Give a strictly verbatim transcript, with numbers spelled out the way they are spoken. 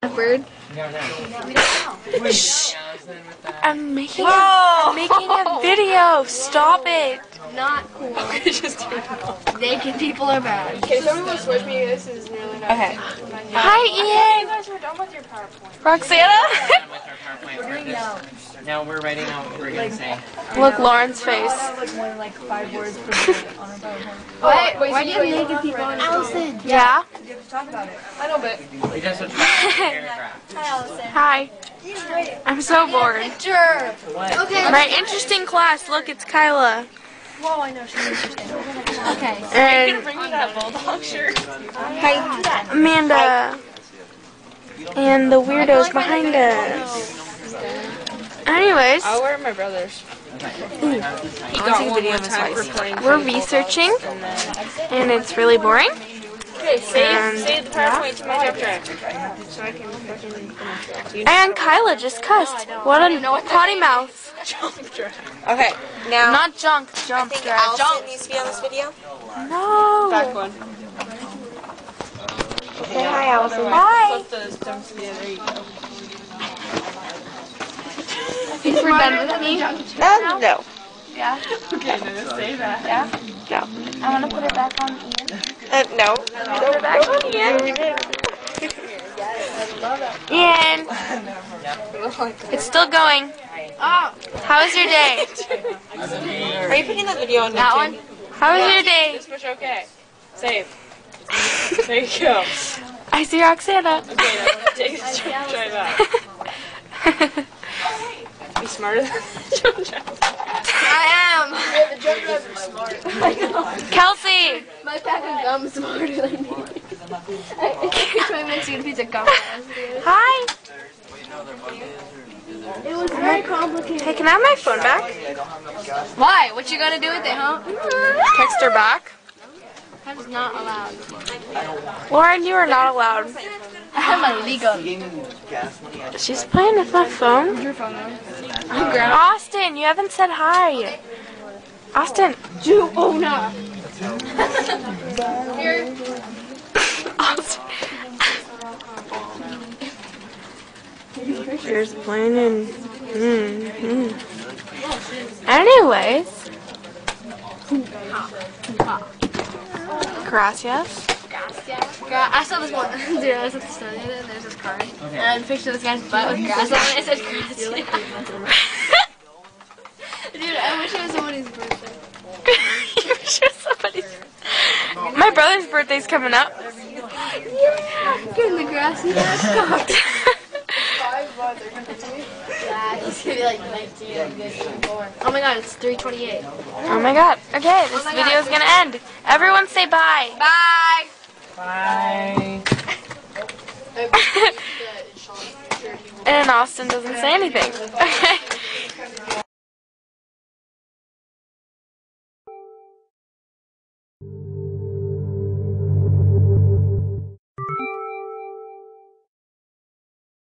bird? Shh. I'm making, a, Whoa. I'm making a video. Stop it. Not cool. Naked people are bad. Okay, someone will switch me. This is really not. Okay. Hi, Ian. You guys were done with your PowerPoint. Roxana. We're doing now. Now we're writing out what we're gonna say. Look, Lauren's face. Like more than like five words per minute on our PowerPoint. Why, why do you have naked people on Allison? Yeah. You have to talk about it. I know, but We just have to write a paragraph. hi, Allison. Hi. I'm so bored. Sure. Okay. My interesting class. Look, it's Kyla. Whoa, I know she's interesting. Okay. And Bring me that bulldog shirt. Amanda. And the weirdos behind us. Anyways, I'll wear my brother's. He got one video we're researching, and it's really boring. Okay, save, And, save the PowerPoint to my jump drive. So I can fucking finish. And Kyla just cussed. What a potty mouth. Okay, now. Not junk, jump drive. Allison needs to be on this video. No. Back one. Say hi, Allison. Bye. Flip those jumps together. There you go. Think we're done with me? Uh, no. Yeah. Okay, no, say that. Yeah? No. I want to put it back on Ian. Uh, no. Put it back on Ian. Ian. It's still going. Oh, How was your day? Are you putting that video on That one? How was your day? Just push OK. Save. There you go. I see Roxana. Okay, now take this jump drive out. Be smarter than the jump drive. I am. The jump drives are smart. Kelsey. My pack of gum is smarter than me. I try mixing a piece of gum. Hi. It was very complicated. Hey, can I have my phone back? Why? What you gonna do with it, huh? Text her back. That is not allowed. Lauren, you are not allowed. I have my legal. She's playing with my phone. Your phone on. Austin, you haven't said hi. Austin. Jew owner. Austin. Here's playing in. Mm, mm. Anyways. Gracias. I saw this one. Dude, I was at the store the other day, and there's this card. And I had a picture of this guy's butt with grass on it. It said grass. Dude, I wish it was somebody's birthday. You wish it was somebody's. My brother's birthday's coming up. Yeah, getting the grassy ass cocked. Yeah, he's gonna be like nineteen and good. Oh my god, it's three twenty-eight. Oh my god. Okay, this my video is God. gonna end. Everyone say bye. Bye! Bye. And Austin doesn't say anything. Okay.